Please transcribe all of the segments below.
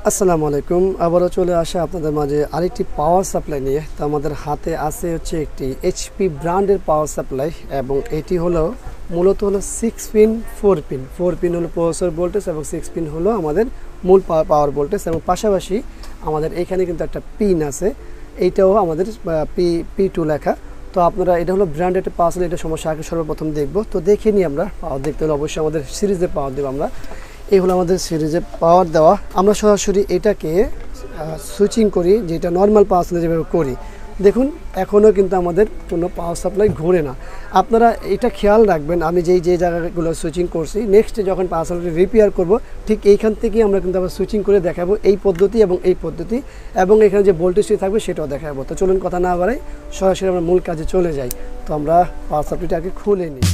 আসসালামু আলাইকুম আবারও চলে আসা আপনাদের মাঝে আরেকটি পাওয়ার সাপ্লাই নিয়ে। তো আমাদের হাতে আছে হচ্ছে একটি এইচপি ব্র্যান্ডের পাওয়ার সাপ্লাই এবং এটি হলো মূলত হলো 6 পিন 4 পিন হলো প্রসেসর ভোল্টেজ এবং 6 পিন হলো আমাদের মূল পাওয়ার ভোল্টেজ এবং পাশাপাশি আমাদের এখানে কিন্তু একটা পিন আছে, এইটাও আমাদের P2 লেখা। তো আপনারা এটা হলো ব্র্যান্ডেড পাওয়ার সাপ্লাই, এটা সমস্যা আগে সর্বপ্রথম দেখব। তো দেখে নিই আমরা পাওয়ার দেখতে হলে অবশ্যই আমাদের সিরিজে পাওয়ার দেবো আমরা। এই হলো আমাদের সিরিজে পাওয়ার দেওয়া। আমরা সরাসরি এটাকে সুইচিং করি, যেটা নর্মাল পাওয়ার সাপ্লাই যেভাবে করি। দেখুন এখনও কিন্তু আমাদের কোনো পাওয়ার সাপ্লাই ঘুরে না। আপনারা এটা খেয়াল রাখবেন, আমি যে জায়গাগুলো সুইচিং করছি, নেক্সট যখন পাওয়ার সাপ্লাই রিপেয়ার করব ঠিক এইখান থেকেই আমরা কিন্তু আবার সুইচিং করে দেখাবো এই পদ্ধতি এবং এই পদ্ধতি, এবং এখানে যে ভোল্টেজটি থাকবে সেটাও দেখাবো। তো চলুন কথা না বাড়াই সরাসরি আমরা মূল কাজে চলে যাই। তো আমরা পাওয়ার সাপ্লাইটাকে খুলে নিই।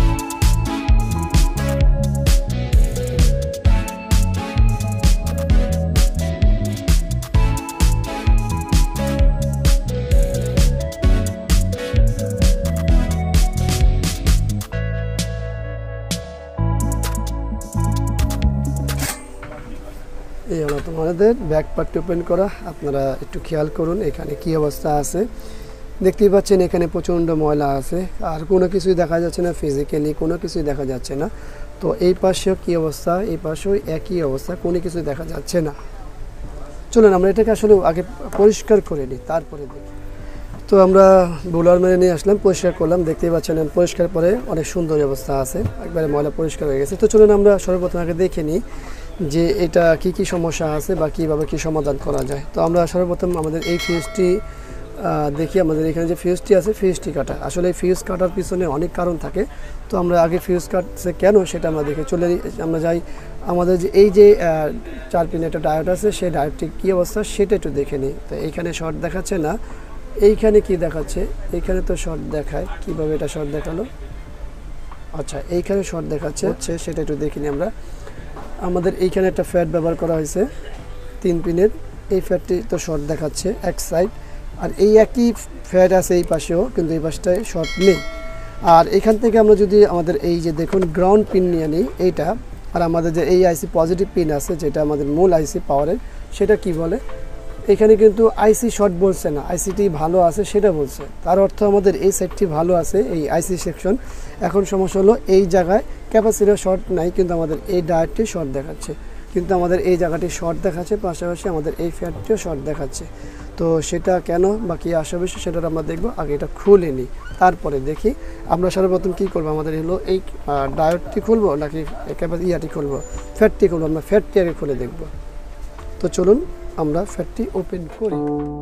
এই হলো তোমাদের ব্যাক পার্ট ওপেন করা। আপনারা একটু খেয়াল করুন এখানে কি অবস্থা আছে। দেখতেই পাচ্ছেন এখানে প্রচণ্ড ময়লা আছে, আর কোনো কিছুই দেখা যাচ্ছে না, ফিজিক্যালি কোনো কিছুই দেখা যাচ্ছে না। তো এই পাশেও কী অবস্থা, এই পাশেও একই অবস্থা, কোনো কিছুই দেখা যাচ্ছে না। চলুন আমরা এটাকে আসলে আগে পরিষ্কার করে নিই, তারপরে দেখি। তো আমরা বোলার মেরে নিয়ে আসলাম, পরিষ্কার করলাম। দেখতেই পাচ্ছেন পরিষ্কার পরে অনেক সুন্দর অবস্থা আছে, একবারে ময়লা পরিষ্কার হয়ে গেছে। তো চলুন আমরা সর্বপ্রথম আগে দেখে নিই যে এটা কি সমস্যা আছে বা কীভাবে কী সমাধান করা যায়। তো আমরা সর্বপ্রথম আমাদের এই ফিউজটি দেখি। আমাদের এখানে যে ফিউজটি আছে, ফিউজটি কাটা। আসলে এই ফিউজ কাটার পিছনে অনেক কারণ থাকে। তো আমরা আগে ফিউজ কাটছে কেন সেটা আমরা দেখে আমরা যাই। আমাদের যে এই যে 4 পিনের একটা ডায়োড আছে, সেই ডায়োডটি কী অবস্থা সেটা একটু দেখে নিই। তো এইখানে শর্ট দেখাচ্ছে না, এইখানে কি দেখাচ্ছে, এইখানে তো শর্ট দেখায়। কিভাবে এটা শর্ট দেখালো? আচ্ছা, এইখানে শর্ট দেখাচ্ছে সেটা একটু দেখে নিই আমরা। আমাদের এইখানে একটা ফ্যাট ব্যবহার করা হয়েছে 3 পিনের, এই ফ্যাটটি তো শর্ট দেখাচ্ছে এক সাইড, আর এই একই ফ্যাট আছে এই পাশেও, কিন্তু এই পাশটায় শর্ট নেই। আর এখান থেকে আমরা যদি আমাদের এই যে দেখুন গ্রাউন্ড পিন নিয়ে নিই এইটা, আর আমাদের যে এই আইসি পজিটিভ পিন আছে যেটা আমাদের মূল আইসি পাওয়ারের, সেটা কি বলে? এখানে কিন্তু আইসি শর্ট বলছে না, আইসিটি ভালো আছে সেটা বলছে। তার অর্থ আমাদের এই সাইডটি ভালো আছে, এই আইসি সেকশন। এখন সমস্যা হলো এই জায়গায় ক্যাপাসিটর শর্ট নাই, কিন্তু আমাদের এই ডায়োডটি শর্ট দেখাচ্ছে, কিন্তু আমাদের এই জায়গাটি শর্ট দেখাচ্ছে, পাশাপাশি আমাদের এই ফ্যাটটিও শর্ট দেখাচ্ছে। তো সেটা কেন বা কী আসা বিষয় সেটা আমরা দেখব। আগে এটা খুলে নিই, তারপরে দেখি। আমরা সর্বপ্রথম কী করবো, আমাদের হলো এই ডায়োডটি খুলবো নাকি ইয়াটি খুলবো, ফ্যাটটি খুলবো। আমরা ফ্যাটটি আগে খুলে দেখব। তো চলুন আমরা ফ্যাটটি ওপেন করি।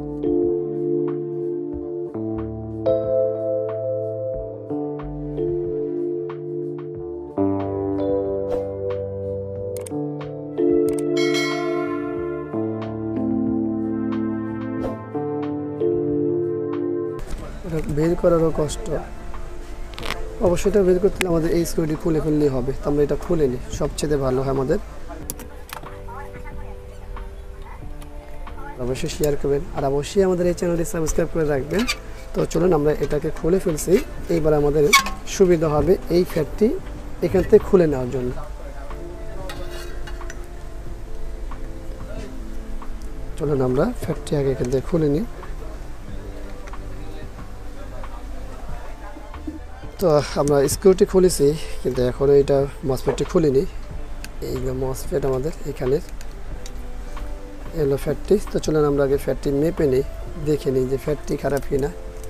বের করারও কষ্ট, অবশ্যই এটা বের করতে আমাদের এই স্ক্রুটি খুলে ফেললেই হবে। তো আমরা এটা খুলে নিই, সবচেয়ে ভালো হয় আমাদের। অবশ্যই শেয়ার করবেন, আর অবশ্যই আমাদের এই চ্যানেলটি সাবস্ক্রাইব করে রাখবেন। তো চলুন আমরা এটাকে খুলে ফেলছি। এইবার আমাদের সুবিধা হবে এই ফ্যাটটি এখান থেকে খুলে নেওয়ার জন্য। চলুন আমরা ফ্যাটটি আগে এখান থেকে খুলে নিই। তো আমরা স্ক্রুটি খুলেছি, কিন্তু এখনও এটা মসফেটটি খুলিনি। এই মসফেট আমাদের এখানের এলো ফ্যাটটি। তো চলুন আমরা আগে ফ্যাটটি মেপে নিই, দেখে নিই যে ফ্যাটটি খারাপ কিনা।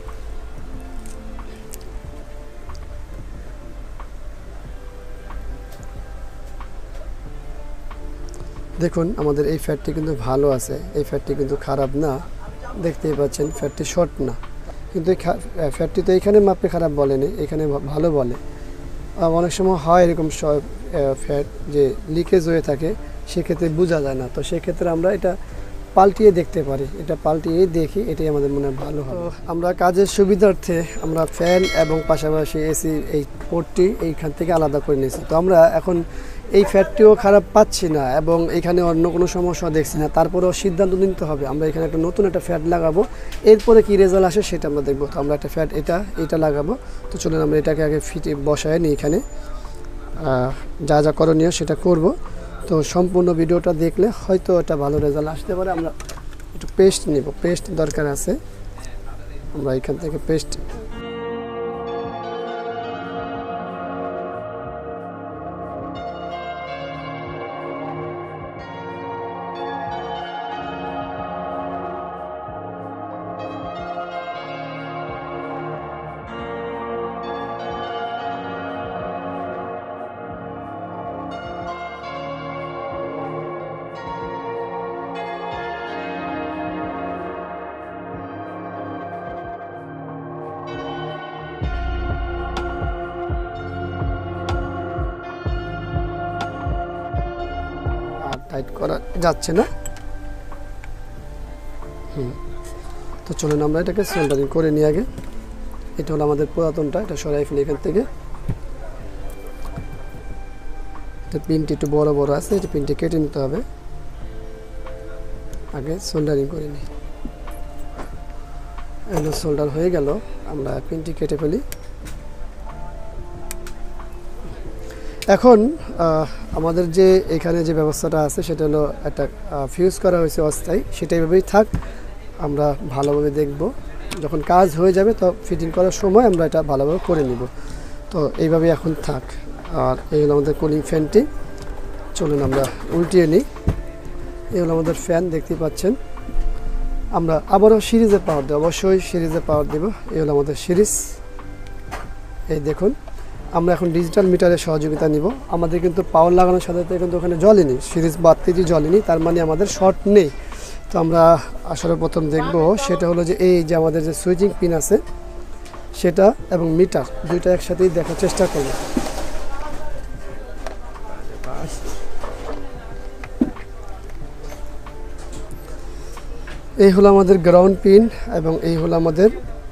দেখুন আমাদের এই ফ্যাটটি কিন্তু ভালো আছে, এই ফ্যাটটি কিন্তু খারাপ না। দেখতেই পাচ্ছেন ফ্যাটটি শর্ট না, কিন্তু এই ফ্যাটটি তো এখানে মাপে খারাপ বলেনি, এখানে ভালো বলে। অনেক সময় হয় এরকম ফ্যাট যে লিকেজ হয়ে থাকে, সেক্ষেত্রে বোঝা যায় না। তো সেক্ষেত্রে আমরা এটা পাল্টিয়ে দেখতে পারি, এটা পাল্টিয়ে দেখি, এটাই আমাদের মনে হয় ভালো হবে। আমরা কাজের সুবিধার্থে আমরা ফ্যান এবং পাশাপাশি এসি এই পোর্টটি এইখান থেকে আলাদা করে নিয়েছি। তো আমরা এখন এই ফ্যাটটিও খারাপ পাচ্ছি না এবং এখানে অন্য কোনো সমস্যা দেখছি না। তারপরেও সিদ্ধান্ত নিতে হবে, আমরা এখানে একটা নতুন একটা ফ্যাট লাগাবো, এরপরে কি রেজাল্ট আসে সেটা আমরা দেখবো। তো আমরা একটা ফ্যাট এটা লাগাবো। তো চলুন আমরা এটাকে আগে ফিটে বসায় নিই, এখানে যা যা করণীয় সেটা করব। তো তো সম্পূর্ণ ভিডিওটা দেখলে হয়তো এটা ভালো রেজাল্ট আসতে পারে। আমরা একটু পেস্ট নিব, পেস্ট দরকার আছে, আমরা এখান থেকে পেস্ট টাইট করা যাচ্ছে না। তো চলুন আমরা এটাকে সোল্ডারিং করে নিই আগে। এটা হলো আমাদের পুরাতনটা, এটা সরাই ফেলি এখান থেকে। পিনটি একটু বড় বড় আছে, এটা পিনটি কেটে নিতে হবে, আগে সোল্ডারিং করে নিই। এগুলো সোল্ডার হয়ে গেল, আমরা পিনটি কেটে ফেলি। এখন আমাদের যে এখানে যে ব্যবস্থাটা আছে সেটা হলো একটা ফিউজ করা হয়েছে অস্থায়ী, সেটা এইভাবেই থাক। আমরা ভালোভাবে দেখব, যখন কাজ হয়ে যাবে তো ফিটিং করার সময় আমরা এটা ভালোভাবে করে নিব। তো এইভাবে এখন থাক। আর এই হলো আমাদের কুলিং ফ্যানটি। চলুন আমরা উল্টিয়ে নিই। এই হলো আমাদের ফ্যান, দেখতে পাচ্ছেন। আমরা আবারও সিরিজে পাওয়ার দেব, অবশ্যই সিরিজে পাওয়ার দেব। এই হলো আমাদের সিরিজ। এই দেখুন, আমরা এখন ডিজিটাল মিটারের সহযোগিতা নিব। আমাদের কিন্তু পাওয়ার লাগানোর সাথে সাথে কিন্তু ওখানে জ্বলেনি, সিরিজ বাতিটি জ্বলেনি, তার মানে আমাদের শর্ট নেই। তো আমরা আসলে প্রথম দেখব সেটা হলো যে এই যে আমাদের যে সুইচিং পিন আছে সেটা এবং মিটার দুইটা একসাথেই দেখার চেষ্টা করব। এই হলো আমাদের গ্রাউন্ড পিন এবং এই হলো আমাদের,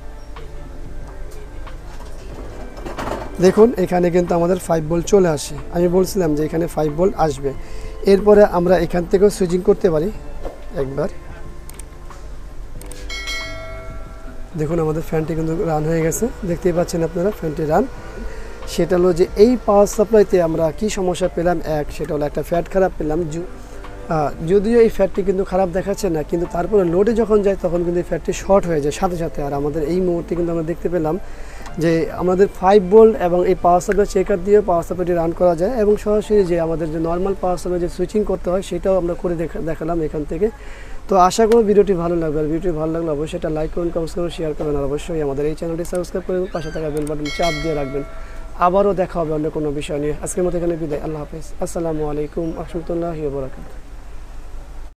দেখুন এখানে কিন্তু আমাদের 5 ভোল্ট চলে আসে। আমি বলছিলাম যে এখানে 5 ভোল্ট আসবে। এরপরে আমরা এখান থেকেও সুইচিং করতে পারি একবার। দেখুন আমাদের ফ্যানটি কিন্তু রান হয়ে গেছে, দেখতেই পাচ্ছেন আপনারা ফ্যানটি রান। সেটা হলো যে এই পাওয়ার সাপ্লাইতে আমরা কি সমস্যা পেলাম, সেটা হলো একটা ফ্যাট খারাপ পেলাম। যদিও এই ফ্যাটটি কিন্তু খারাপ দেখাচ্ছে না, কিন্তু তারপরে লোডে যখন যায় তখন কিন্তু এই ফ্যাটটি শর্ট হয়ে যায় সাথে সাথে। আর আমাদের এই মুহূর্তে কিন্তু আমরা দেখতে পেলাম যে আমাদের 5 ভোল্ট এবং এই পাওয়ার সাপ্লাই চেকার দিয়ে পাওয়ার সাপ্লাইটি রান করা যায়, এবং সরাসরি যে আমাদের যে নর্মাল পাওয়ার সাপ্লাই যে সুইচিং করতে হয় সেটাও আমরা করে দেখালাম এখান থেকে। তো আশা করি ভিডিওটি ভালো লাগবে। আর ভিডিওটি ভালো লাগলে অবশ্যই এটা লাইক করুন, কমেন্ট করুন, শেয়ার করবেন। আর অবশ্যই আমাদের এই চ্যানেলটি সাবস্ক্রাইব করে পাশে থাকা বেল বাটন চাপ দিয়ে রাখবেন। আবারও দেখা হবে অন্য কোনো বিষয় নিয়ে। আজকের মতো এখানে বিদায়। আল্লাহ হাফেজ। আসসালামু আলাইকুম ওয়া রাহমাতুল্লাহি ওয়া বারাকাতুহু।